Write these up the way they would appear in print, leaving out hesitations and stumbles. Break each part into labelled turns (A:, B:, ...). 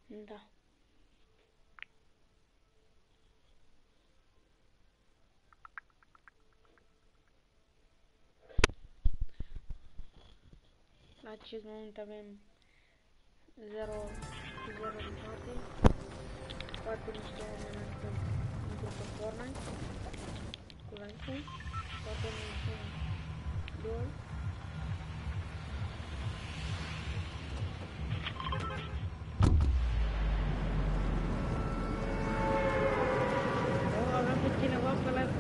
A: Da. La acest moment avem 0 rezultate. Foarte mișto oameni într-o Fortnite cu like-ul. Poate ne jucăm LOL. Avem pe cineva pe live.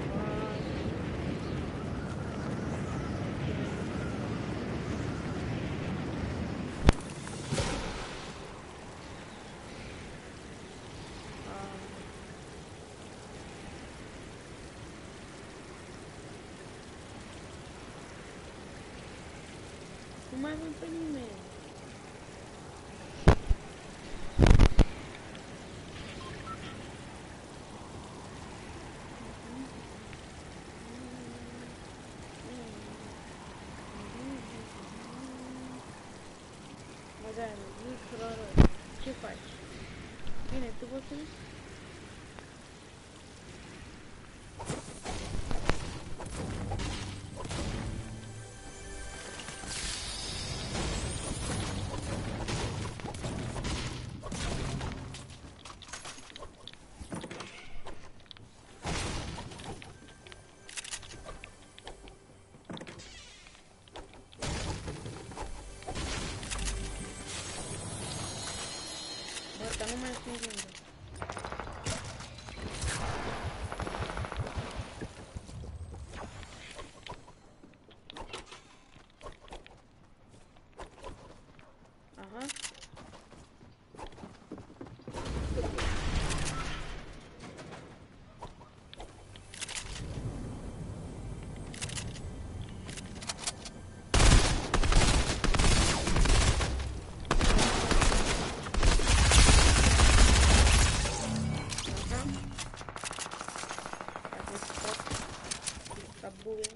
A: Nu mai avem pe nimeni. Băgai, ce faci? Bine, tu poți să vezi? Dar nu mai sunt lângă. Aha. Buie.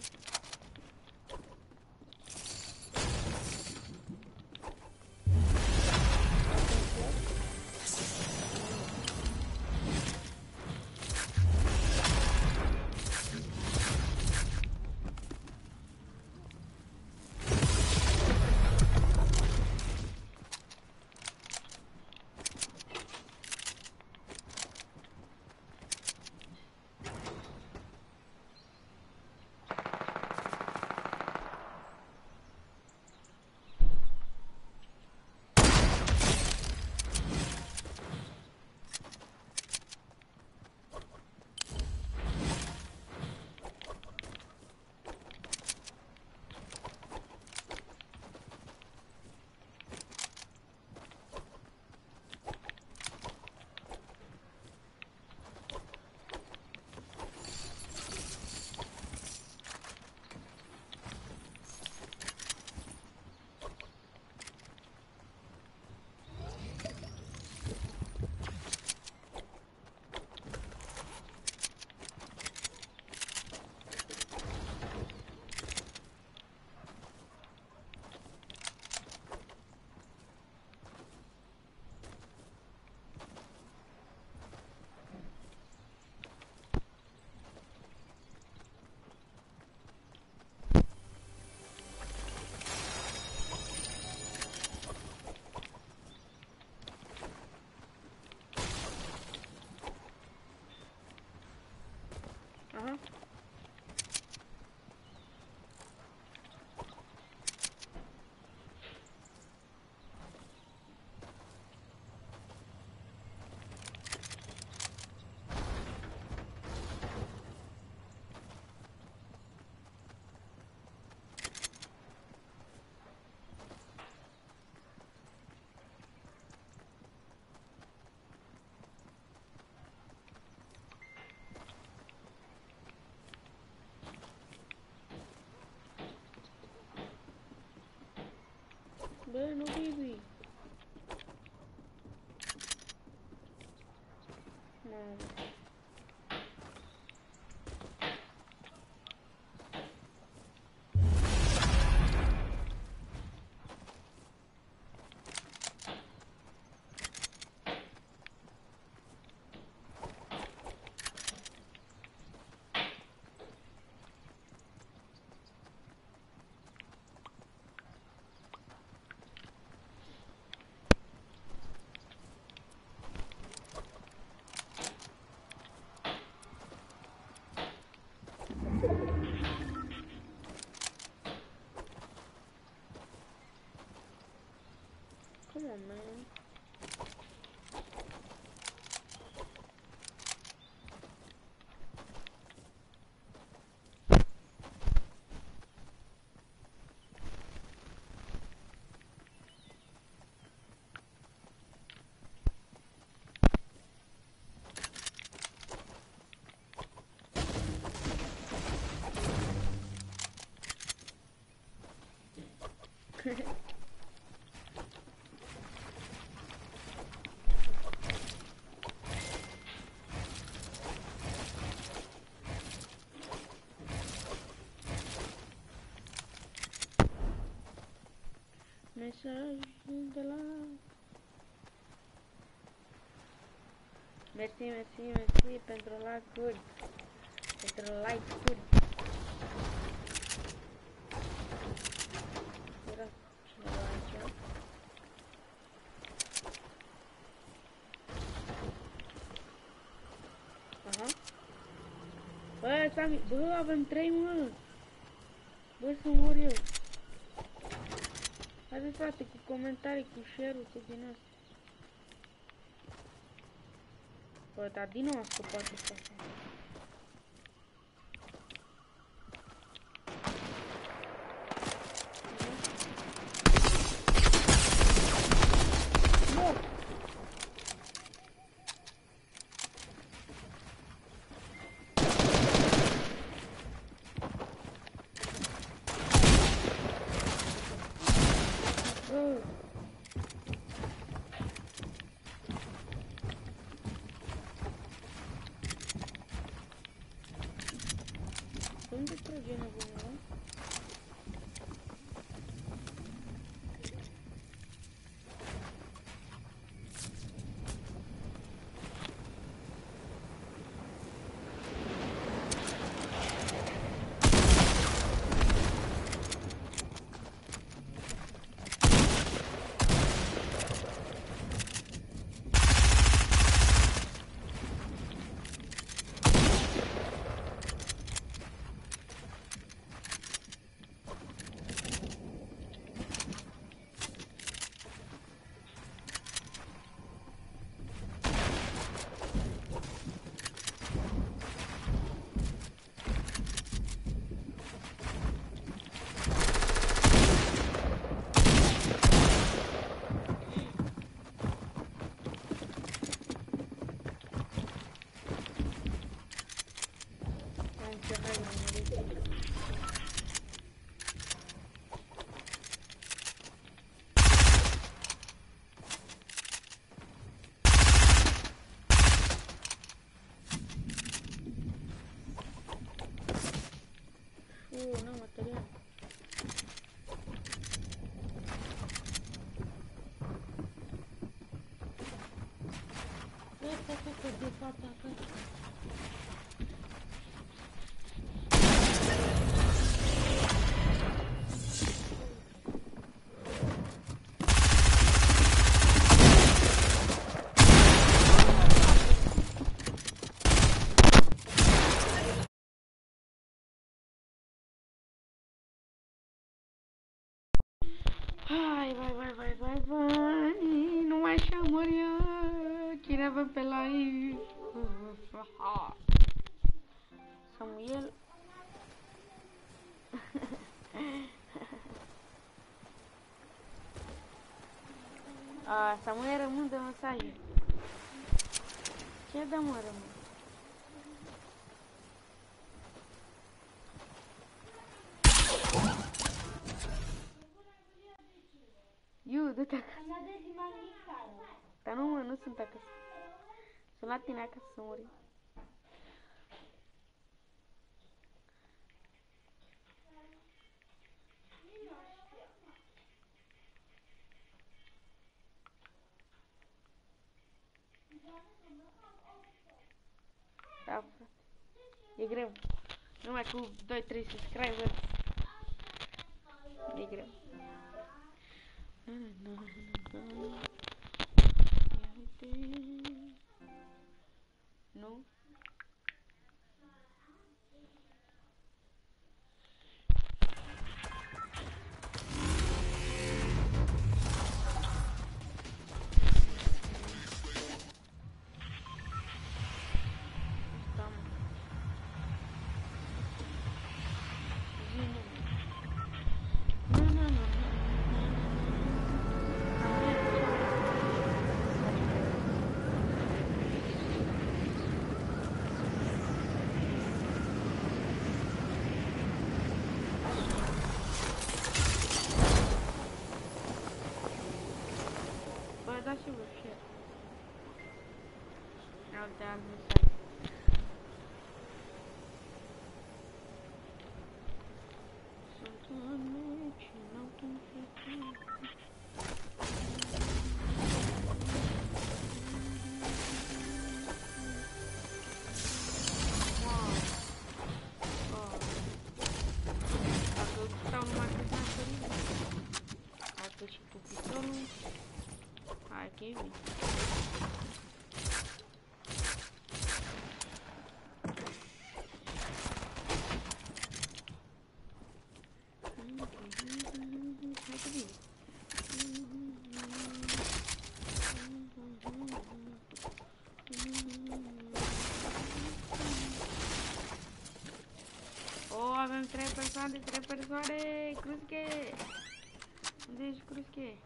A: Aha. Bă, nu baby. Mamă. Come on, man. Mesajul de la... Mersi, mersi, mersi pentru like-uri. Pentru like-uri. Era cineva aici. Aha. Bă, Sami, bă, avem 3, mă. Bă, să mor eu. Haide, frate, cu comentarii, cu share-ul, cu din asta. Bă, dar din nou a scăpat ăsta. Unde trage nebunul? No, material. Este de fața acasă. Vai, nu mai așa mor eu. Cine avem pe live? Samuel. Samuel rămân de mesaje. Ce de mă rămân? Iu, du-te acasă. Dar nu, mă, nu sunt acasă. Sunt la tine acasă să mori. Da, frate. E greu. Numai cu 2-3 subscribers. E greu. Nu? adversari. Sunt în meci, n-au timp să și cu pistolul. Hai că e bine. Hai că bine. Oh, avem 3 persoane, Cruzche! Unde ești, Cruzche?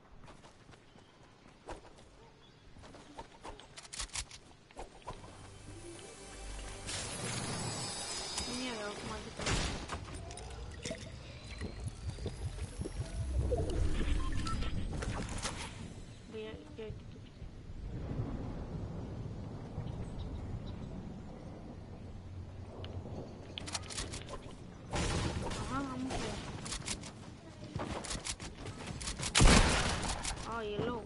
A: E low.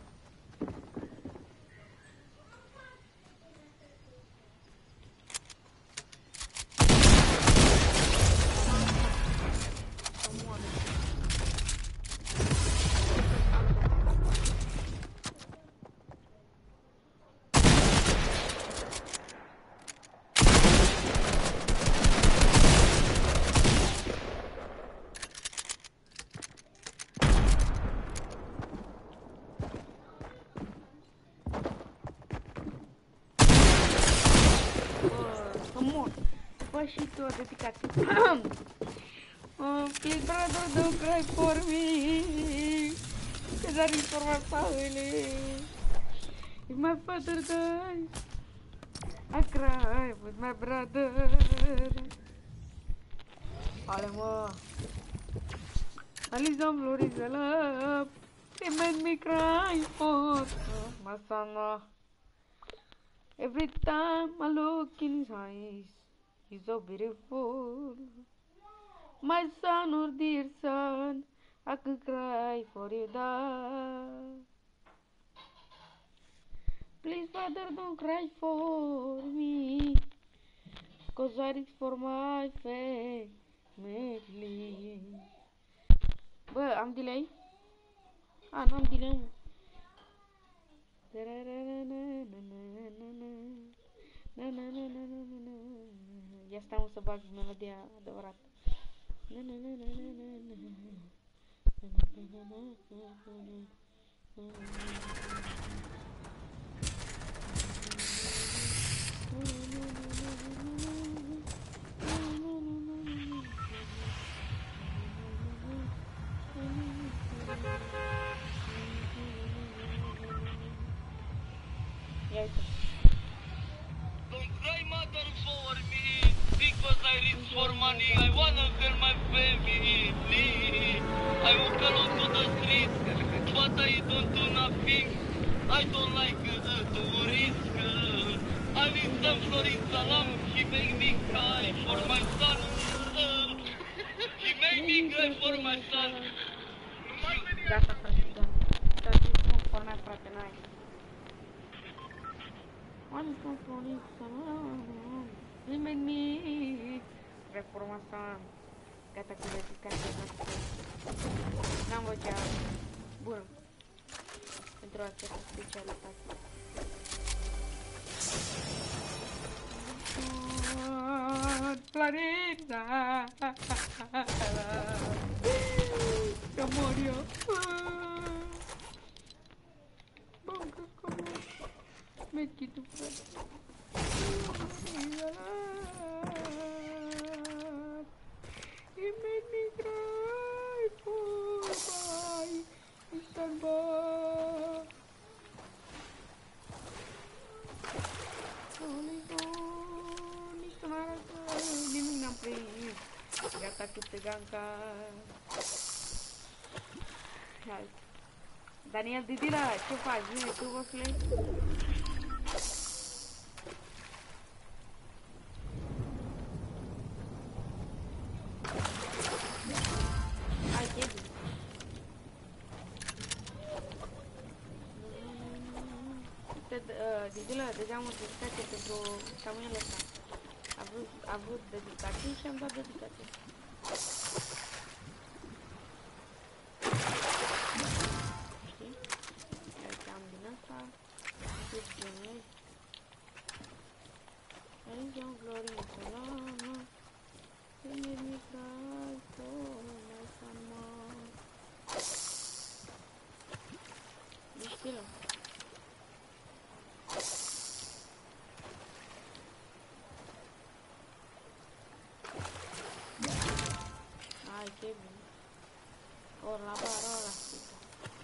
A: Și tu o dedicație. Please brother, don't cry for me. Cause I need for my family. If my father dies, I cry with my brother. Ale mă. Alice Floris love. They made me cry for my son. Every time I look in his eyes, he's so beautiful. My son, or dear son, I can cry for you, Dad. Please, Father, don't cry for me, 'cause I reach for my family. Bă, am delay? Nu am delay. Ia stai mă să bag melodia adevărată. Ia uite.
B: Don't cry, mother, for me, because I reach for money. I wanna feed my family. I walk alone to the street, but I don't do nothing. I don't like to risk. I need some Florin Salam. He make me cry for my son. He make me cry for my son.
A: Gata, frate, da. Te-ai zis cum format, frate, n-ai. One from Florin Salam. He made me reforma asta. Gata cu dedicația noastră. N-am vocea bună pentru această specialitate. Planeta, că mor eu. Bancă că mor. Mechitul, frate. He made me cry for my son, boy. Nici tu n-arată, nimic n-am prins. Gata cu țăganca. Hai. Daniel Didila, ce faci? Bine, tu, băsule? Didila, deja am o dedicație pentru Samuel ăsta. A vrut dedicație și am dat dedicație. Știi? Uite, am din asta. Aici am Florin Solana. Când mi trai, mai sama. Miștilă. Hai, Kevin. Ori la bară, ori la stică.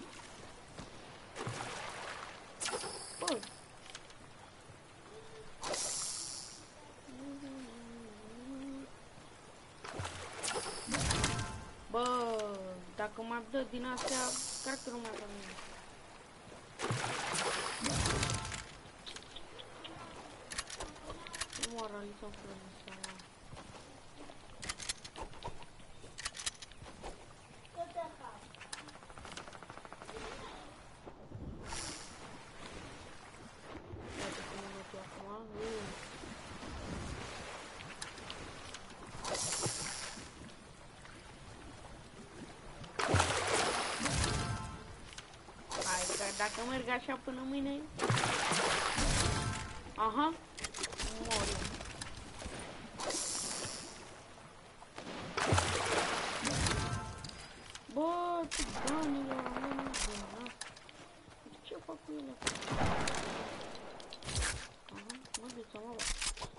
A: Bă! Bă, dacă m-ar dă din astea, cred că nu mai avem nimic. Nu mă realizăm fără asta. Iată cum mă metu acum. Dacă merg așa până mâine... Aha, mor eu. Bă, ce banilor, am ce fac cu ele? Aha, mă duc, mă bă.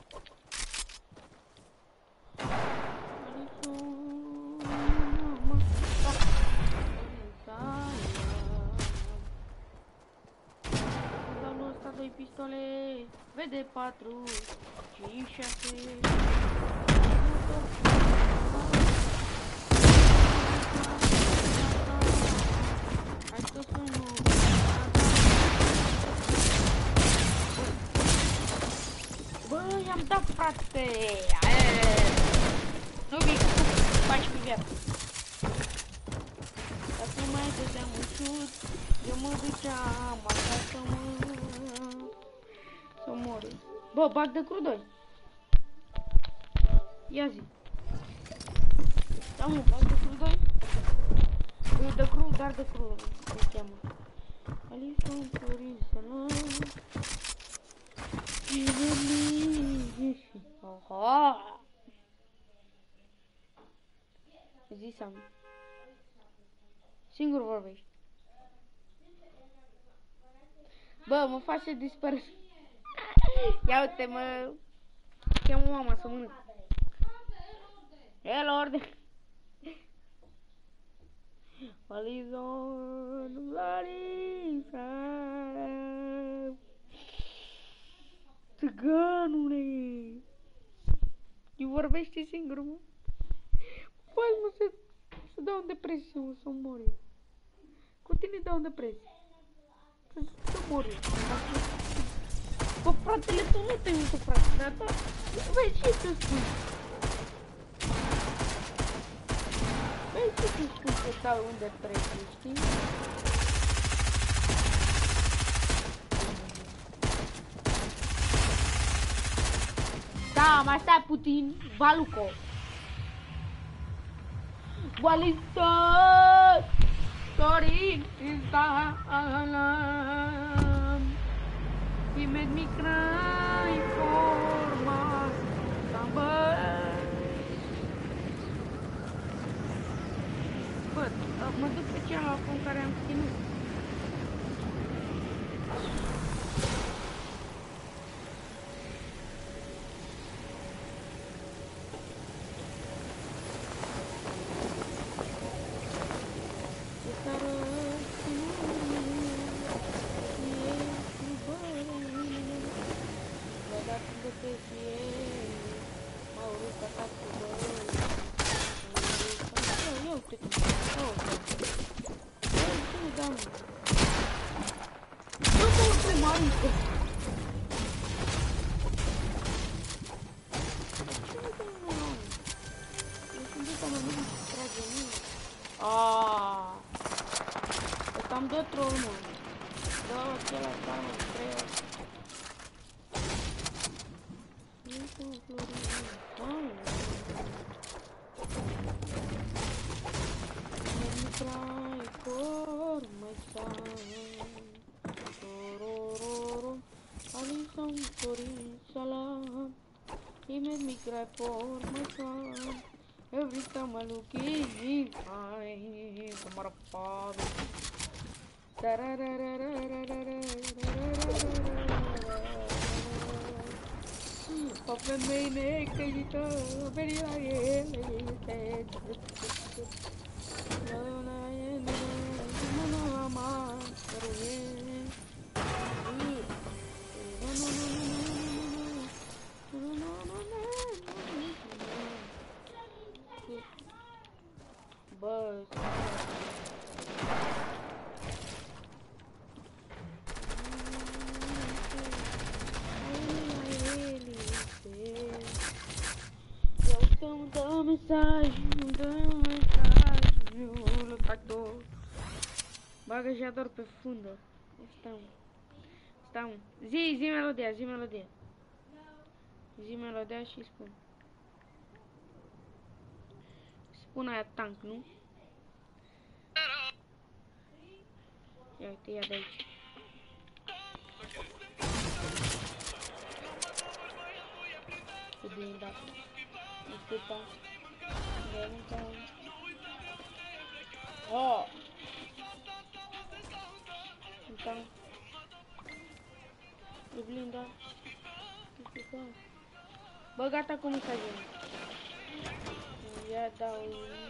A: Doi pistole, vede 4, 5, 6. Hai să sună. Bă, i-am dat, frate. Nu vii, faci cu viață. Dacă mai dădeam un șut, eu mă duceam acasă, să mor. Bă, bag de crudoi. Ia zi. Da, mă, bag de crudoi. E de crud, dar de crud. Se cheamă. Alison Florin Solana. Aha. Zi, Sam. Singur vorbești. Bă, mă faci să dispar. Ia uite, mă cheamă mama să mănânc. El orde. Alison Larisa. Țăganule. Eu vorbește singur, mă. Faci, mă, să dau în depresie, mă, să mor eu. Cu tine dau în depresie. Să mor eu. Bă, fratele, tu nu te uiți, frate, da? Vezi ce te spui? Vezi ce te spui că dau în depresie, știi? Da, mai stai puțin, Valuco. Alison Florin Solana. You made me cry for my summer. Bă, mă duc pe cealaltă în care am ținut. Ăsta îmi dă troll, mă. Dă acela, mă, 3 ori. cry for my son. Alisam sorry salam. He made me cry for my son. Every time I look in his eyes, my father. Papa मैंने कही तो मेरी आये बस dá mensagem, lutador. Bagajador profundo. Estão. Zi melodia. Zi melodia și spun. Spun aia tank, nu? Ia uite, ia de aici. Cu blinda. Disculpa. Oh! Então. E blinda. Disculpa. Bă, gata cu mesajul. Ia dau.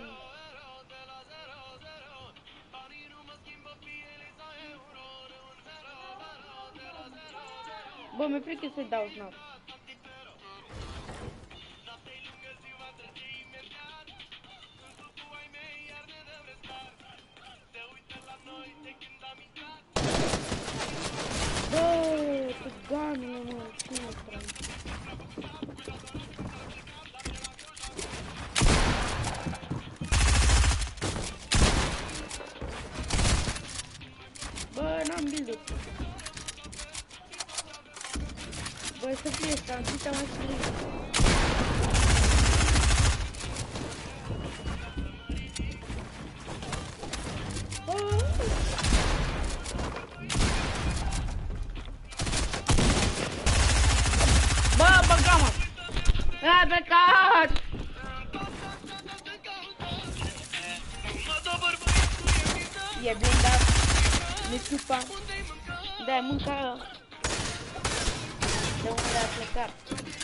A: Bă, mi-e frică să-i dau snap. Bă, tu ganile, mă, cine trăi? Bă, n-am build-ul. Bă, să fie ăsta, întâi mai scris. Bă, băga-mă! A, plecat! E blindat. Disculpa. Da-i mânca. De unde a plecat.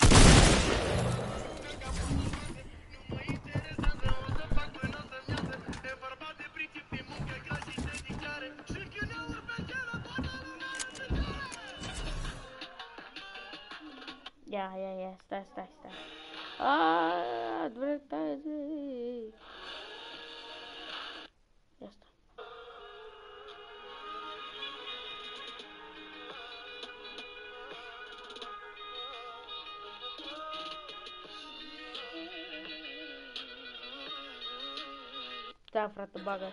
A: Ia, stai. Advertise. Ia sta. Da, frate, bagă.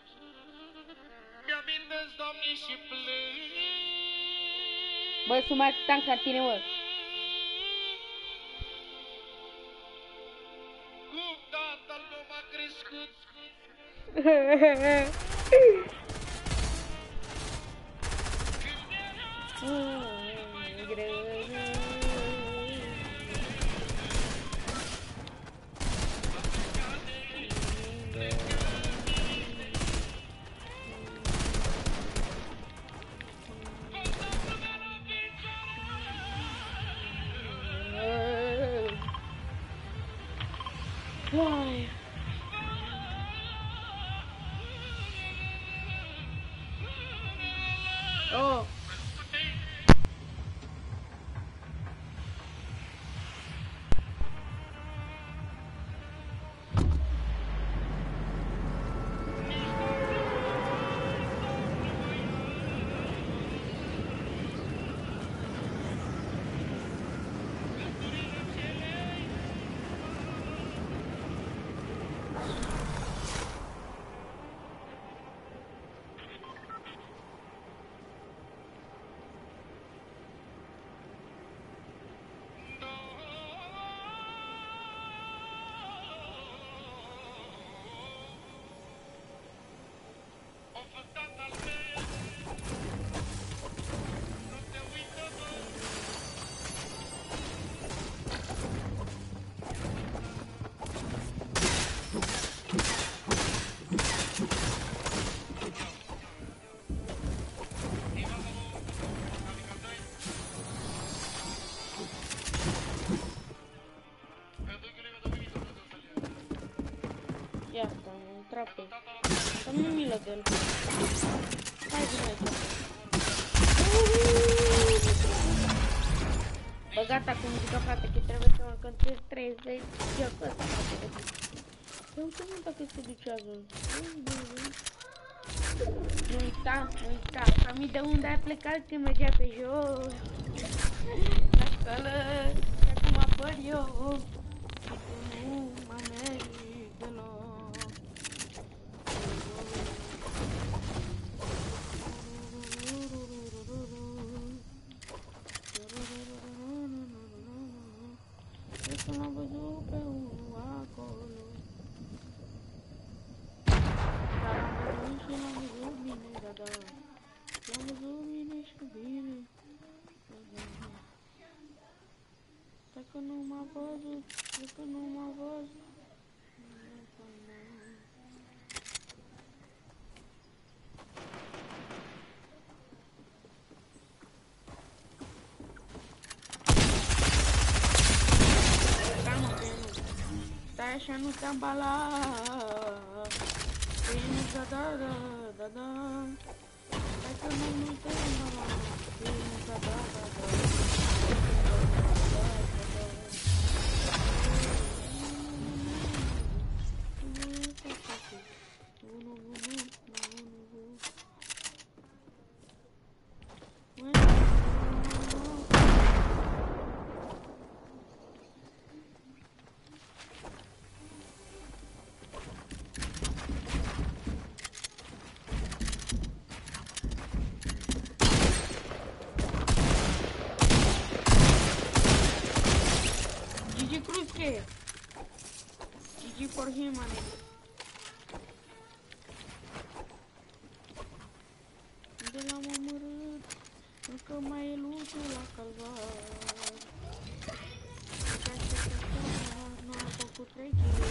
A: Bă, sunt mai tank ca tine, mă. Why? Oh. Ia asta, am intrat pe aici. Să nu milă de el. Hai vine aici. Bă, gata cu muzica, frate, că trebuie să mă cântez 30 eu că ăsta, frate. Eu uite mult dacă se duce azul. Nu uita, Sami, de unde ai plecat când mergea pe jos? La școală, și acum apăr eu. Și tu nu mă mergi deloc. Eu că l-am văzut pe unul acolo. Dar am văzut și l-am văzut bine, da. L-am văzut bine și bine. Dacă nu m-a văzut, dacă nu m-a văzut. Stai așa, nu te ambala. Bine, da. Stai că nu te ambala. Bine, da. GG for him, man. De l-am omorât, încă mai e lutul la calvar. Nu a făcut 3 kg.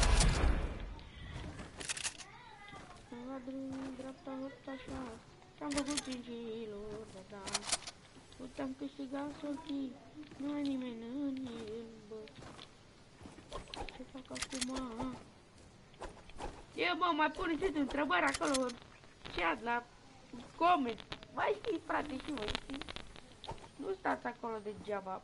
A: La dreapta, hop, așa. Și-am făcut 5 kg, da. Uite-am câștigat soții, nu ai nimeni în el, bă. Ce fac acum? Eu, bă, mai puneți întrebări acolo, chat, la coment. Mai știți, frate, și voi știți? Nu stați acolo degeaba.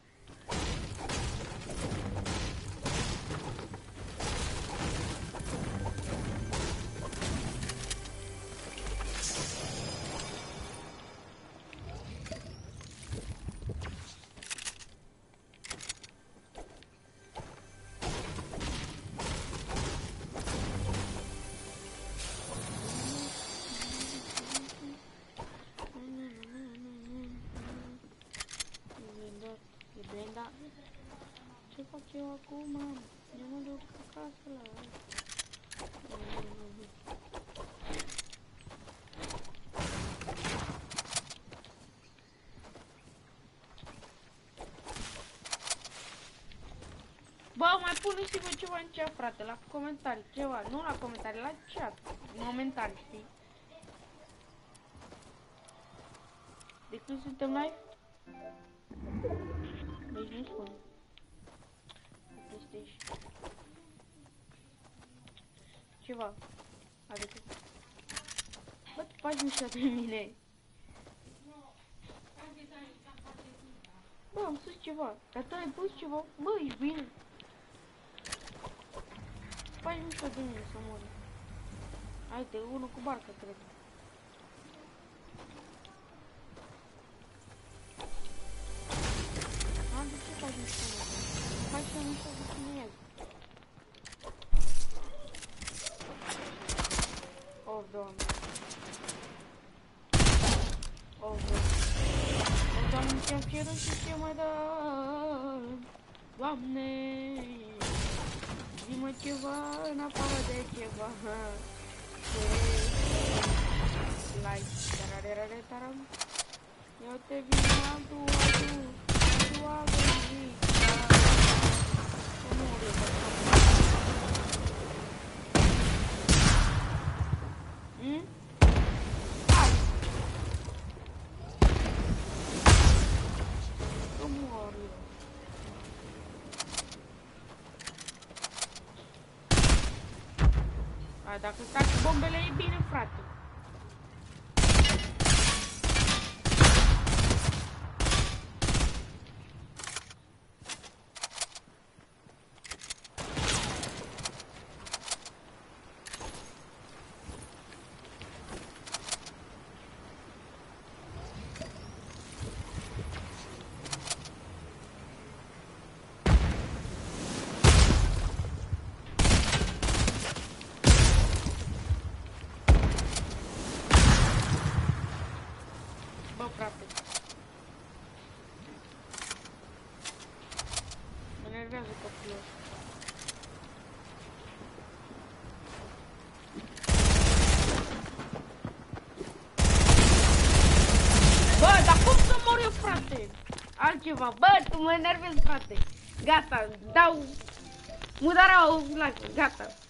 A: Ce fac eu acum? Eu mă duc acasă la... Bă, mai puneți-vă ceva în chat, frate, la comentarii, ceva, nu la comentarii, la chat, momentan, știi? De când suntem live? Deci nu spun. PlayStation. Ceva. Adică. Bă, tu faci mișto de mine. Bă, am spus ceva. Dar tu ai pus ceva. Bă, ești bine. Faci mișto de mine să mori. Haide, unul cu barca, cred. De ce faci mișto de mine? Faci și mișto de mine. Oh, Doamne. Oh, Doamne, ce-am cerut și ce mai dă. Doamne, zi-mă ceva în afară de ceva. Like, tararararataram. Eu te vin altul. A, dacă stați bombele e bine, frate. Bă, frate. Mă enervează copilul ăsta. Bă, dar cum să mor eu, frate? Altceva. Bă, tu mă enervezi, frate. Gata, dau mudarea la gata.